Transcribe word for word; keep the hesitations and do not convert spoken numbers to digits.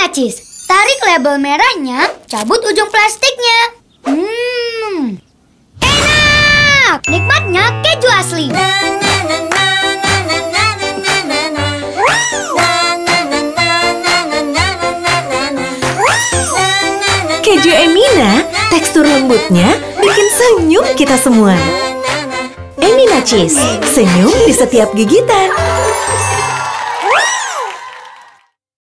Emina Cheese. Tarik label merahnya, cabut ujung plastiknya. Hmm, enak! Nikmatnya keju asli. Keju Emina, tekstur lembutnya bikin senyum kita semua. Emina Cheese, senyum di setiap gigitan.